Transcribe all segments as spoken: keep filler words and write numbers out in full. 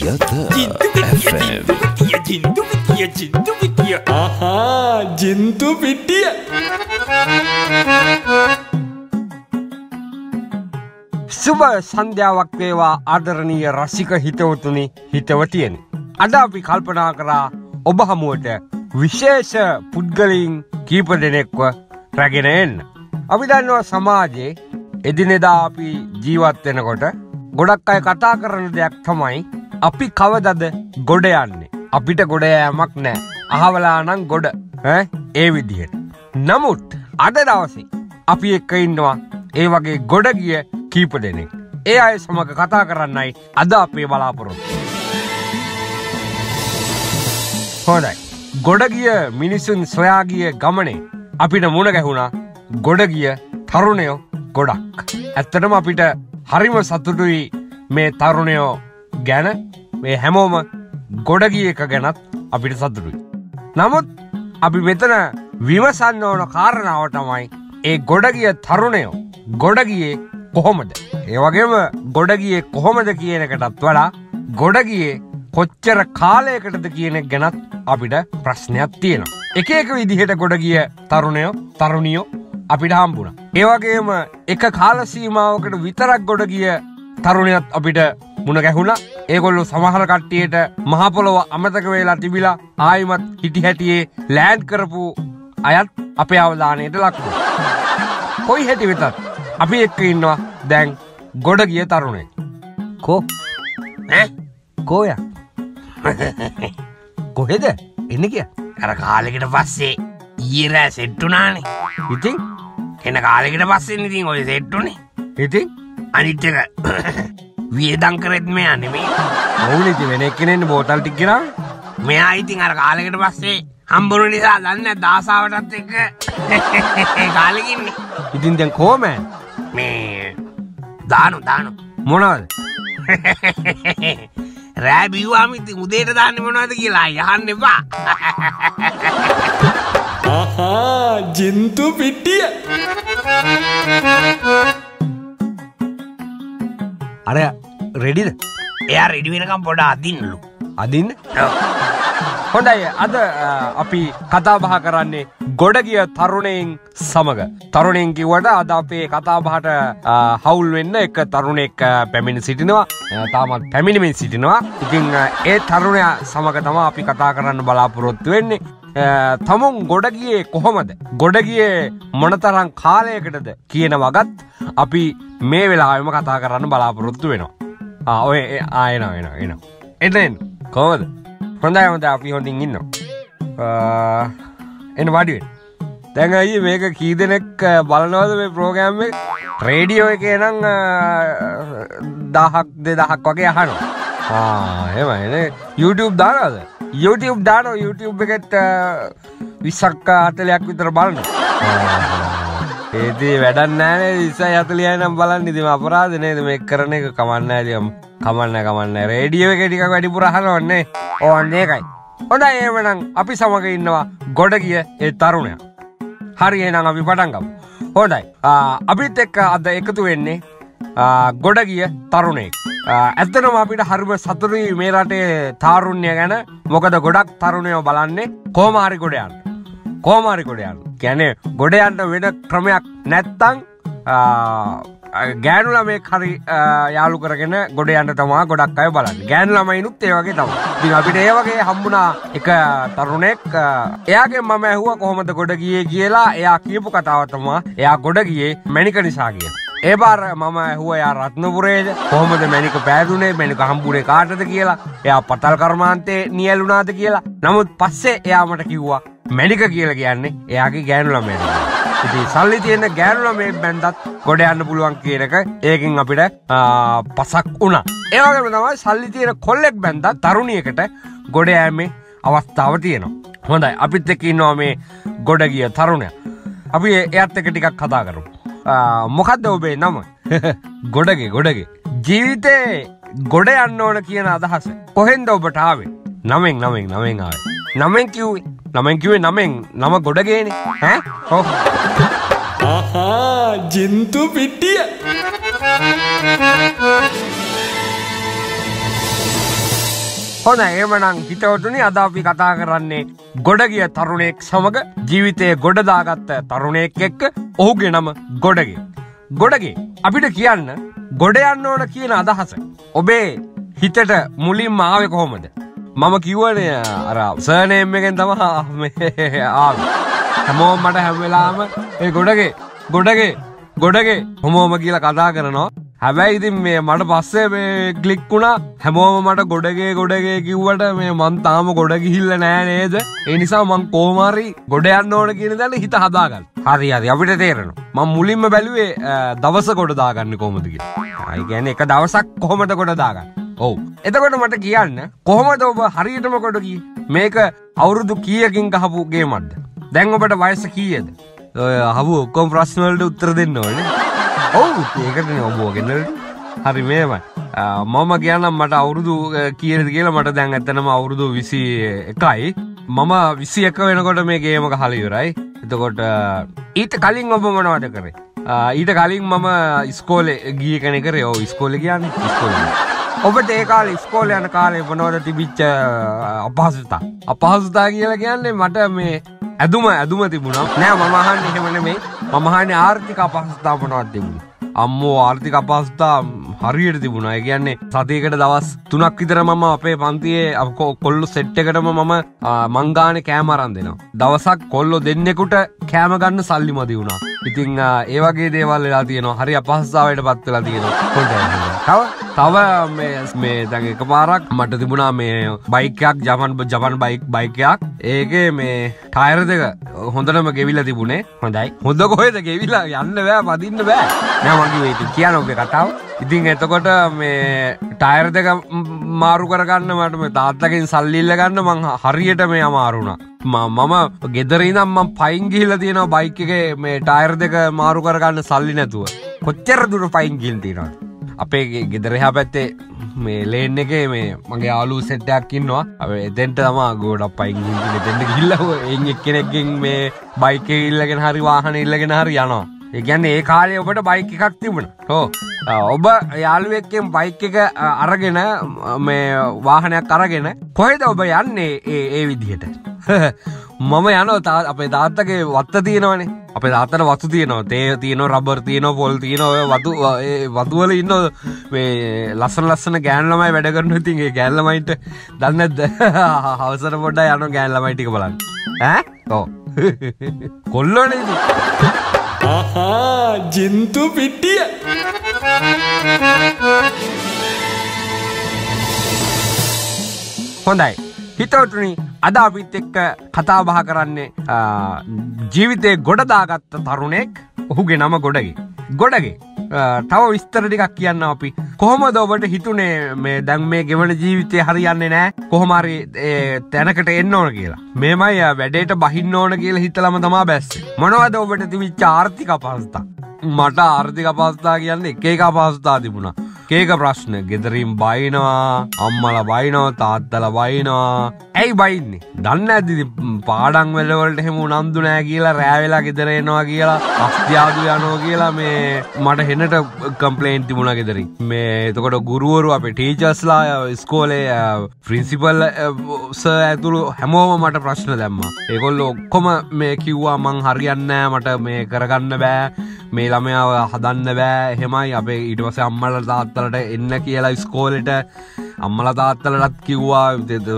Siyatha Jinthu Pitiya, Jinthu Pitiya, Jinthu Pitiya, Jinthu Pitiya. Aha, Jinthu Pitiya. සුබ සන්ධ්‍යාවක් වේවා ආදරණීය රසික හිතවතුනි හිතවතියනි. අද අපි කල්පනා කරා ඔබ හමුවට විශේෂ පුද්ගලයන් කීප දෙනෙක්ව රැගෙන එන්න. අපි දන්නවා සමාජයේ එදිනෙදා අපි ජීවත් වෙනකොට ගොඩක් අය කතා කරන දෙයක් තමයි අපි කවදද ගොඩ යන්නේ. අපිට ගොඩ යෑමක් නැහැ. අහවලා නම් ගොඩ ඈ ඒ විදිහට. නමුත් අද දවසේ අපි එක්ක ඉන්නවා ඒ වගේ ගොඩ ගිය කීප දෙනෙක්. ඒ අය සමග කතා කරන්නයි අද අපේ බලාපොරොත්තු. හොඳයි. ගොඩ ගිය මිනිසුන් සොයා ගිය ගමනේ අපිට මුණ ගැහුණා ගොඩ ගිය තරුණයෝ ගොඩක්. ඇත්තටම අපිට හරිම සතුටුයි මේ තරුණයෝ ගැන. මේ හැමෝම ගොඩ ගිය එක ගැනත් අපිට සතුටුයි. නමුත් අපි මෙතන විමසන්න ඕන කාරණාව තමයි ඒ ගොඩ ගිය තරුණයෝ ගොඩ ගියේ කොහොමද? ඒ වගේම ගොඩ ගියේ කොහොමද කියන එකටත් වඩා ගොඩ ගියේ කොච්චර කාලයකටද කියන එක ගැනත් අපිට ප්‍රශ්නයක් තියෙනවා. එක එක විදිහට ගොඩ ගිය තරුණයෝ තරුණියෝ අපිට හම්බුණා. ඒ වගේම එක කාල සීමාවකට විතරක් ගොඩ ගිය තරුණයත් අපිට මුණ ගැහුණා. ඒගොල්ලෝ සමහර කට්ටියට මහ පොළොව අමතක වෙලා තිබිලා ආයිමත් හිටි හැටියේ ලෑන්ඩ් කරපු අයත් අපේ අවධානයට ලක් වුණා. කොයි හැටි වෙතත් අපි එක්ක ඉන්නවා දැන් ගොඩ ගිය තරුණයෙක්. කෝ ඈ කොයා කොහෙද එන්නේ කිය? අර කාලෙකට පස්සේ ඊයේ රෑ සෙට් වුණානේ. ඉතින් එන කාලෙකට පස්සේ ඉතින් ඔය සෙට් උනේ. ඉතින් අනිත් එක වියදම් කරෙත් මෙයා නෙමෙයි. ඔවුන් ඉතින් වෙන එක්කෙනෙක් බෝතල් ටික ගිරාවේ. මෙයා ඉතින් අර කාලෙකට පස්සේ හම්බුන නිසා දන්නේ දාසාවටත් එක්ක කාලෙක ඉන්නේ. ඉතින් දැන් කොහමද මේ දානු දානු මොනවද? රෑ බිව්වාම ඉතින් උදේට දාන්නේ මොනවද කියලා යහන්න එපා. Aha, Jinthu Pitiya. අර රෙඩිද? එයා රෙඩි වෙනකම් පොඩ අදින්නලු. අදින්න? හොඳයි. අද අපි කතා බහ කරන්නේ ගොඩ ගිය තරුණයන් සමග. තරුණයන් කිව්වට අද අපේ කතා බහට හවුල් වෙන්න එක තරුණෙක් පැමිණ සිටිනවා. තාමත් පැමිණෙමින් සිටිනවා. ඉතින් ඒ තරුණයා සමග තමයි අපි කතා කරන්න බලාපොරොත්තු වෙන්නේ. තමුන් ගොඩ ගියේ කොහොමද? ගොඩ ගියේ මොනතරම් කාලයකටද කියන වගත් අපි මේ වෙලාවෙම කතා කරන්න බලාපොරොත්තු වෙනවා. ආ ඔය ආ එනවා එනවා එනවා. එතෙන් කොහොමද? හොඳයි හොඳයි අපි හොඳින් ඉන්නවා. එන්න වාඩි වෙන්න. දැන් අයියේ මේක කී දෙනෙක් බලනවද මේ ප්‍රෝග්‍රෑම් එක? රේඩියෝ එකේ නම් දහයක් දෙදහයක් වගේ අහනවා. ආ එහෙමයි නේ. YouTube දානවද? YouTube දානවා. YouTube එකට විස්සක් හතලියක් විතර බලනවා. ඒදී වැඩක් නැහැ නේද? විස්සයි හතලියයි නම් බලන්න ඉතින් අපරාධ නේද මේ කරන එක? කමන්න නැහැ ඉතින්. කමන්න කමන්න. රේඩියෝ එකේ ටිකක් වැඩිපුර අහනවන්නේ. ඕන්න ඒකයි. හොඳයි එහෙනම් අපි සමග ඉන්නවා ගොඩ ගිය ඒ තරුණයා. හරි එහෙනම් අපි පටන් ගමු. හොඳයි. අපිත් එක්ක අද එකතු වෙන්නේ ගොඩ ගිය තරුණයෙක්. ඇත්තටම අපිට හරිම සතුටුයි මේ රටේ තාරුණ්‍ය ගැන. මොකද ගොඩක් තරුණයෝ බලන්නේ කොහොම හරි ගොඩ යන්න. කොහොම හරි ගොඩ යන්න. කියන්නේ ගොඩ යන්න වෙන ක්‍රමයක් නැත්තම් ගෑනු ළමෙක් හරි යාළු කරගෙන ගොඩ යන්න තමයි ගොඩක් අය බලන්නේ. ගෑනු ළමයිනුත් ඒ වගේ තමයි. ඉතින් අපිට ඒ වගේ හම්බුණා එක තරුණෙක්. එයාගෙන් මම ඇහුවා කොහොමද ගොඩ ගියේ කියලා. එයා කියපු කතාව තමයි එයා ගොඩ ගියේ මැනික නිසා කියලා. ඒ පාර මම ඇහුවා එයා රත්නපුරේද කොහොමද මැනික පෑදුනේ මැනික හම්බුනේ කාටද කියලා. එයා පතල් කර්මාන්තේ නියැලුණාද කියලා. නමුත් පස්සේ එයා මට කිව්වා මැනික කියලා කියන්නේ එයාගේ ගෑනු ළමයාට. ඉතින් සල්ලි තියෙන ගෑනු ළමයෙක් බැන්දත් ගොඩ යන්න පුළුවන් කියන එක ඒකෙන් අපිට පසක් වුණා. ඒ වගේම තමයි සල්ලි තියෙන කොල්ලෙක් බැන්දත් තරුණියකට ගොඩ යෑමේ අවස්ථාව තියෙනවා. හොඳයි අපිත් එක්ක ඉන්නවා මේ ගොඩ ගිය තරුණයා. අපි එයාත් එක්ක ටිකක් කතා කරමු. මොකද්ද ඔබේ නම? ගොඩගේ ගොඩගේ. ජීවිතේ ගොඩ යන්න ඕන කියන අදහස කොහෙන්ද ඔබට ආවේ? නමෙන් නමෙන් නමෙන් ආවේ. නමෙන් කිව්වේ නමෙන් කිව්වේ නමෙන් නම ගොඩගේනේ. ඈ? ඔව්. Aha, Jinthu Pitiya. හොඳයි එහෙමනම් හිතවතුනි අද අපි කතා කරන්නේ ගොඩගිය තරුණයෙක් සමග ජීවිතයේ ගොඩ දාගත්ත තරුණයෙක් එක්ක ඔහුගේ නම ගොඩගේ. ගොඩගේ අපිට කියන්න ගොඩ යන්න ඕන කියන අදහස ඔබේ හිතට මුලින්ම ආවේ කොහොමද? මම කිව්වනේ අර සර්නේම් එකෙන් තමයි ආවේ. හැමෝම මට හැම වෙලාවෙම ඒ ගොඩගේ ගොඩගේ ගොඩගේ මොමෝම කියලා කතා කරනවා. හැබැයි ඉතින් මේ මට පස්සේ මේ ක්ලික් වුණා හැමෝම මට ගොඩගේ ගොඩගේ කිව්වට මේ මං තාම ගොඩ ගිහිල්ලා නෑ නේද? ඒ නිසා මං කොහොම හරි ගොඩ යන්න ඕන කියන දේ හිත හදාගන්න. හරි හරි අපිට තේරෙනවා. මම මුලින්ම බැලුවේ දවස ගොඩ දාගන්නේ කොහොමද කියලා. ඒ කියන්නේ එක දවසක් කොහොමද ගොඩ දාගන්නේ? ඔව්. එතකොට මට කියන්න කොහොමද ඔබ හරියටම ගොඩ ගියේ? මේක අවුරුදු කීයකින් ගහපු ගේමක්ද? දැන් ඔබට වයස කීයද? ඔය අහපු ඔක්කොම ප්‍රශ්න වලට උත්තර දෙන්න ඕනේ. ඔව් ඒකටනේ ඔබ වගේ. හරි මේමයි. මම කියන්නම් මට අවුරුදු කීයද කියලා. මට දැන් ඇත්තනම අවුරුදු විසි එකයි. මම විසි එක වෙනකොට මේ ගේම ගහලා ඉවරයි. එතකොට ඊට කලින් ඔබ මොනවද කරේ? ඊට කලින් මම ඉස්කෝලේ ගිය කෙනෙක් කරේ. ඔව් ඉස්කෝලේ ගියානේ. ඉස්කෝලේ. ඔබට ඒ කාලේ ඉස්කෝලේ යන කාලේ මොනවද තිබිච්ච අපහසුතා? අපහසුතා කියලා කියන්නේ මට මේ ඇදුම ඇදුම තිබුණා. නෑ මම අහන්නේ එහෙම නෙමෙයි. මම අහන්නේ ආර්ථික අපහසුතා මොනවද තිබුණේ? අම්මෝ ආර්ථික අපහසුතා හරියට තිබුණා. ඒ කියන්නේ සතියකට දවස් තුනක් විතර මම අපේ පන්තියේ කොල්ලෝ සෙට් එකටම මම මං ගානේ කෑම අරන් දෙනවා. දවසක් කොල්ලෝ දෙන්නෙකුට කෑම ගන්න සල්ලි මදි වුණා. ඉතින් ඒ වගේ දේවල් වෙලා තියෙනවා. හරි අපහසුතාවයටපත් වෙලා තියෙනවා. තව තව මේ මේ දැන් එකපාරක් මට තිබුණා මේ බයික් එකක් ජපන් ජපන් බයික් බයික් එකක්. ඒකේ මේ ටයර් දෙක හොඳටම ගෙවිලා තිබුණේ. හොඳයි. හොඳ කොහෙද ගෙවිලා යන්න බෑ පදින්න බෑ. නෑ මං කිව්වේ ඉතින් කියන්න ඔබේ කතාව. ඉතින් එතකොට මේ ටයර් දෙක මාරු කරගන්න මට මේ තාත්තගෙන් සල්ලි ඉල්ල ගන්න මං හරියට මේ අමාරු වුණා. මම ගෙදර ඉඳන් මම පයින් ගිහිල්ලා තියෙනවා බයික් එකේ මේ ටයර් දෙක මාරු කරගන්න සල්ලි නැතුව. කොච්චර දුර පයින් ගිහින් තියෙනවද? අපේ ගෙදර එහා පැත්තේ මේ ලේන් එකේ මේ මගේ යාළුවෝ සෙට් එකක් ඉන්නවා. අපි එතෙන්ට තමයි ගොඩක් පයින් ගිහින් එතෙන්ට ගිහිල්ලා එයින් එක්කෙනෙක්ගෙන් මේ බයික් එක ඉල්ලගෙන හරි වාහනේ ඉල්ලගෙන හරි යනවා. ඒ කියන්නේ ඒ කාලේ ඔබට බයික් එකක් තිබුණා. ඔව්. ඔබ යාළුවෙක්ගෙන් බයික් එක අරගෙන මේ වාහනයක් අරගෙන කොහෙද ඔබ යන්නේ ඒ ඒ විදිහට? මම යනවා අපේ තාත්තගේ වත්ත තියෙනවනේ. අපේ තාත්තට වතු තියෙනවා. තේ තියෙනවා, රබර් තියෙනවා, පොල් තියෙනවා. ඔය වතු ඒ වතු වල ඉන්න මේ ලස්සන ලස්සන ගෑනු ළමයි වැඩ කරනවා. ඉතින් ඒ ගෑනු ළමයින්ට දන්නේ නැද්ද? හවසට පොඩ්ඩක් යනවා ගෑනු ළමයි ටික බලන්න. ඈ? ඔව්. කොල්ලෝනේ ඉතින්. ආහා ජින්තු පිටිය. හොඳයි. හිතවතුනි අද අපිත් එක්ක කතා බහ කරන්නේ ජීවිතේ ගොඩ දාගත්ත තරුණෙක්. ඔහුගේ නම ගොඩගේ. ගොඩගේ තව විස්තර ටිකක් කියන්න අපි. කොහොමද ඔබට හිතුනේ මේ දැන් මේ ගෙවන ජීවිතේ හරියන්නේ නැහැ කොහොම හරි තැනකට එන්න ඕන කියලා? මේමයි වැඩේට බහින්න ඕන කියලා හිතලම තමයි බැස්සේ. මොනවද ඔබට තිබිච්ච ආර්ථික අපහසුතා? මට ආර්ථික අපහසුතා කියන්නේ එක එක අපහසුතා තිබුණා. එක ප්‍රශ්න ගෙදරින් බයිනවා, අම්මලා බයිනවා, තාත්තලා බයිනවා. ඇයි බයින්නේ? දන්නේ නැද්ද ඉතින් පාඩම් වලට එහෙම උනන්දු නැහැ කියලා රෑ වෙලා ගෙදර එනවා කියලා අස්තියාදු යනවා කියලා මේ මට හෙනට කම්ප්ලේන්ට් තිබුණා ගෙදරින්. මේ එතකොට ගුරුවරු අපේ ටීචර්ස්ලා ඉස්කෝලේ ප්‍රින්සිපල් සර් ඇතුළු හැමෝම මට ප්‍රශ්න දැම්මා. ඒගොල්ලෝ ඔක්කොම මේ කිව්වා මං හරියන්නේ නැහැ, මට මේ කරගන්න බෑ, මේ ළමයාව හදන්න බෑ. එහෙමයි අපේ ඊට පස්සේ අම්මලා තාත්තලට එන්න කියලා ඉස්කෝලේට අම්මලා තාත්තලටත් කිව්වා.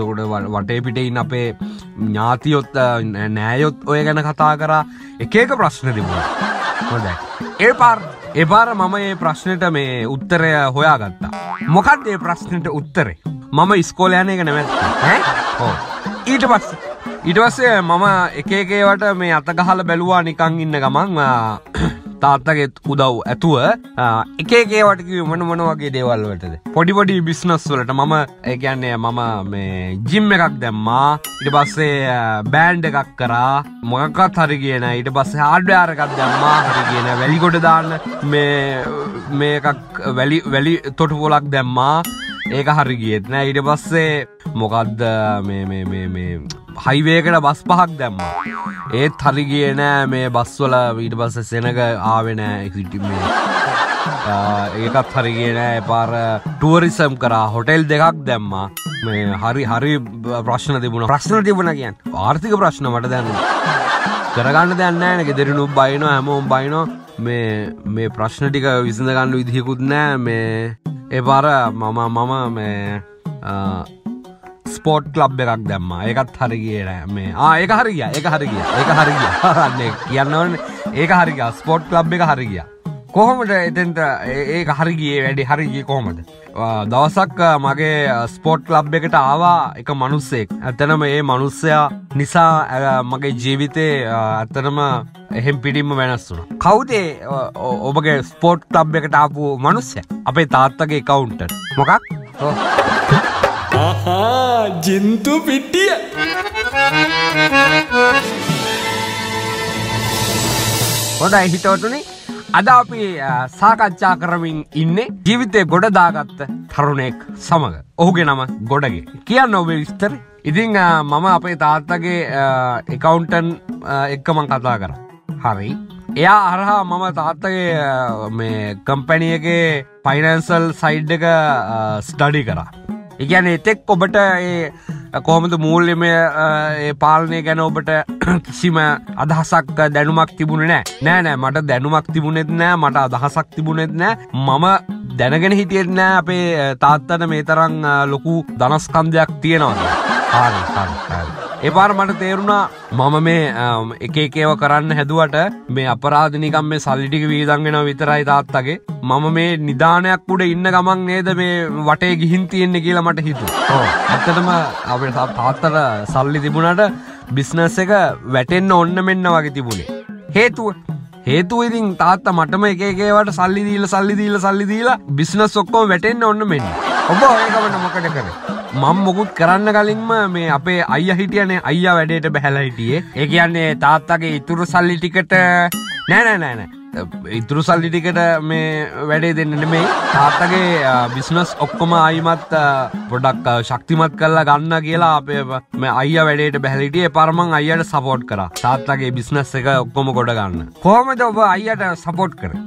වටේ පිටේ ඉන්න අපේ ඥාතියොත් නෑයොත් ඔය ගැන කතා කරා. එක එක ප්‍රශ්න තිබුණා. හොඳයි. ඒ පාර ඒ පාර මම මේ ප්‍රශ්නෙට මේ උත්තරය හොයාගත්තා. මොකක්ද මේ ප්‍රශ්නෙට උත්තරේ? මම ඉස්කෝලේ යන එක නෙමෙයි. ඈ? ඔව්. ඊට පස්සේ ඊට පස්සේ මම එක එක ඒවට මේ අත ගහලා බැලුවා නිකන් ඉන්න ගමන් තාත්තගේ උදව් ඇතුව එක එක ඒවට කිව්වේ මොන මොන වගේ දේවල් වලටද? පොඩි පොඩි බිස්නස් වලට. මම ඒ කියන්නේ මම මේ ජිම් එකක් දැම්මා. ඊට පස්සේ බෑන්ඩ් එකක් කරා. මොකක්වත් හරි ගියේ නැහැ. ඊට පස්සේ හાર્ඩ්වෙයාර් එකක් දැම්මා. හරි ගියේ නැහැ. වැලි කොට දාන්න මේ මේ එකක් වැලි වැලි තොටු පොලක් දැම්මා. ඒක හරි ගියෙත් නෑ. ඊට පස්සේ මොකද්ද මේ මේ මේ මේ හයිවේ එකට බස් පහක් දැම්මා. ඒත් හරි ගියේ නෑ මේ බස් වල. ඊට පස්සේ සෙනග ආවේ නෑ. ඉතින් මේ ඒකත් හරි ගියේ නෑ. ඒ පාර ටුවරිසම් කරා, හොටෙල් දෙකක් දැම්මා. මේ හරි හරි ප්‍රශ්න තිබුණා. ප්‍රශ්න තිබුණා කියන්නේ ආර්ථික ප්‍රශ්න මට දැන් කරගන්න දෙයක් නෑ නේ. ගෙදරිනුත් බයිනවා, හැමෝම බයිනවා. මේ මේ ප්‍රශ්න ටික විසඳ ගන්න විදිහකුත් නෑ. මේ ඒ පාර මම මම මේ ස්පෝට් ක්ලබ් එකක් දැම්මා. ඒකත් හරි ගියේ නෑ. මේ ආ ඒක හරි ගියා. ඒක හරි ගියා. ඒක හරි ගියා. අනේ කියන්න ඕනේ. ඒක හරි ගියා. ස්පෝට් ක්ලබ් එක හරි ගියා. කොහොමද එතෙන්ට ඒක හරි ගියේ? වැඩි හරි ගියේ කොහොමද? දවසක් මගේ ස්පෝට් ක්ලබ් එකට ආවා එක මිනිස්සෙක්. ඇත්තටම ඒ මිනිස්සයා නිසා මගේ ජීවිතේ ඇත්තටම එහෙම් පිටින්ම වෙනස් වුණා. කවුද ඔබගේ ස්පෝට් ක්ලබ් එකට ආපු මිනිස්සයා? අපේ තාත්තගේ account. මොකක්? ආහා ජින්තු පිටිය. හොඳයි හිතවතුනි, අද අපි සාකච්ඡා කරමින් ඉන්නේ ජීවිතේ ගොඩ දාගත්ත තරුණයෙක් සමග. ඔහුගේ නම ගොඩගේ. කියන්න ඔබේ විස්තර. ඉතින් මම අපේ තාත්තගේ accountant එක්ක මම කතා කරා. හරි. එයා හරහා මම තාත්තගේ මේ කම්පැනි එකේ ෆයිනෑන්ෂල් සයිඩ් එක ස්ටඩි කරා. ඒ කියන්නේ එතෙක් ඔබට ඒ කොහොමද මූල්‍යමය ඒ පාලනය ගැන ඔබට කිසිම අදහසක් දැනුමක් තිබුණේ නෑ. නෑ නෑ මට දැනුමක් තිබුණෙත් නෑ, මට අදහසක් තිබුණෙත් නෑ. මම දැනගෙන හිටියෙත් නෑ අපේ තාත්තට මේ තරම් ලොකු ධනස්කන්ධයක් තියෙනවා. හරි හරි හරි. ඒ පාර මට තේරුණා මම මේ එක එක ඒවා කරන්න හැදුවට මේ අපරාධ නිකම් මේ සල්ලි ටික වීදම් වෙනවා විතරයි තාත්තගේ. මම මේ නිදානයක් උඩ ඉන්න ගමන් නේද මේ වටේ ගිහින් තියෙන්නේ කියලා මට හිතුවා. ඔව්. ඇත්තටම අපේ තාත්තට සල්ලි තිබුණාට බිස්නස් එක වැටෙන්න ඕන්න මෙන්න වගේ තිබුණේ. හේතුව හේතුව ඉතින් තාත්තා මටම එක එක ඒවාට සල්ලි දීලා සල්ලි දීලා සල්ලි දීලා බිස්නස් ඔක්කොම වැටෙන්න ඕන්න මෙන්න. ඔබ ඒකවන්න මොකද කරේ? මම මොකුත් කරන්න කලින්ම මේ අපේ අයියා හිටියනේ. අයියා වැඩේට බහැලා හිටියේ. ඒ කියන්නේ තාත්තගේ ඉතුරු සල්ලි ටිකට නෑ නෑ නෑ නෑ. ඉතුරු සල්ලි ටිකට මේ වැඩේ දෙන්න නෙමෙයි. තාත්තගේ බිස්නස් ඔක්කොම ආයිමත් පොඩක් ශක්තිමත් කරලා ගන්න කියලා අපේ මේ අයියා වැඩේට බහැලා හිටියේ. පාර මං අයියාට සපෝට් කරා. තාත්තගේ බිස්නස් එක ඔක්කොම ගොඩ ගන්න. කොහොමද ඔබ අයියාට සපෝට් කරේ?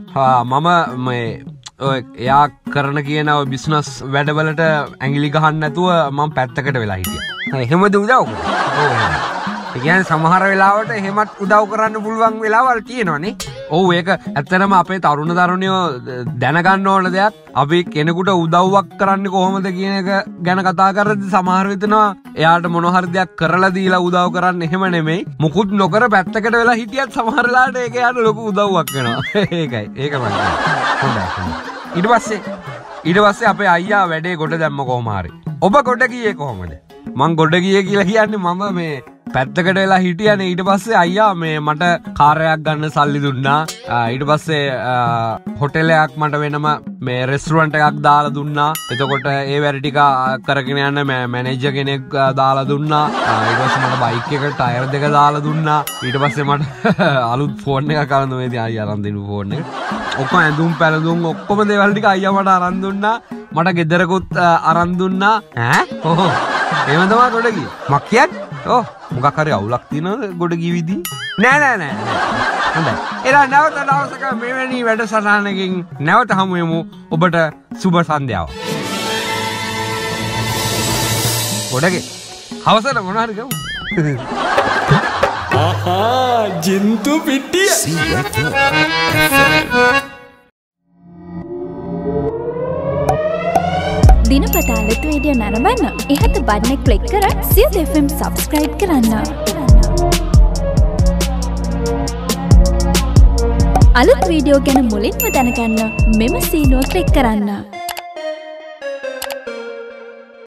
මම මේ එයා කරන කියන බිස්නස් වැඩවලට ඇඟිලි ගහන්න නැතුව මම පැත්තකට වෙලා හිටියා. එහෙමද උදව් කරා? ඔව් එහෙම. ඒ කියන්නේ සමහර වෙලාවට එහෙමත් උදව් කරන්න පුළුවන් වෙලාවල් තියෙනවනේ. ඔව් ඒක ඇත්තටම අපේ තරුණ තරුණියෝ දැනගන්න ඕන දෙයක්. අපි කෙනෙකුට උදව්වක් කරන්නේ කොහොමද කියන එක ගැන කතා කරද්දී සමහර විටනවා එයාට මොන හරි දෙයක් කරලා දීලා උදව් කරන්න එහෙම නෙමෙයි. මුකුත් නොකර පැත්තකට වෙලා හිටියත් සමහර වෙලාවට ඒක යාට ලොකු උදව්වක් වෙනවා. ඒකයි. ඒකමයි. හොඳයි. ඊට පස්සේ ඊට පස්සේ අපේ අයියා වැඩේ ගොඩ දැම්ම කොහොම හරි. ඔබ ගොඩ ගියේ කොහොමද? මං ගොඩ ගියේ කියලා කියන්නේ මම මේ පැත්තකට වෙලා හිටියනේ. ඊට පස්සේ අයියා මේ මට කාර්යයක් ගන්න සල්ලි දුන්නා. ඊට පස්සේ හොටෙලයක් මට වෙනම මේ රෙස්ටුරන්ට් එකක් දාලා දුන්නා. එතකොට ඒ වැඩ ටික කරගෙන යන්න මැනේජර් කෙනෙක් දාලා දුන්නා. ඊට පස්සේ මට බයික් එක ටයර් දෙක දාලා දුන්නා. ඊට පස්සේ මට අලුත් ෆෝන් එකක් අරන් දුන්නා. ඉතින් අයියා අරන් දෙනු ෆෝන් එක. ඔක්කොම ඇඳුම් පැළඳුම් ඔක්කොම දේවල් ටික අයියා මට අරන් දුන්නා. මට ගෙදරකුත් අරන් දුන්නා. ඈ ඔහො එහෙම තමයි ගොඩ ගියේ. මක් කියන්නේ? ඔව් මොකක් හරි අවුලක් තියෙනවද ගොඩ ගිය විදිහ? නෑ නෑ නෑ. හොඳයි. එලා නැවත දවසක මෙවැනි වැඩසටහනකින් නැවත හමු වෙමු. ඔබට සුබ සන්ධ්‍යාවක්. ගොඩගේ හවසට මොන හරි ගමු. ආහා ජින්තු පිටිය. දිනපතා අලුත් වීඩියෝ නරඹන්න ඉහත බටන් එක ක්ලික් කර සියත එෆ් එම් සබ්ස්ක්‍රයිබ් කරන්න. අලුත් වීඩියෝ ගැන මුලින්ම දැනගන්න මෙම සීනුව ක්ලික් කරන්න.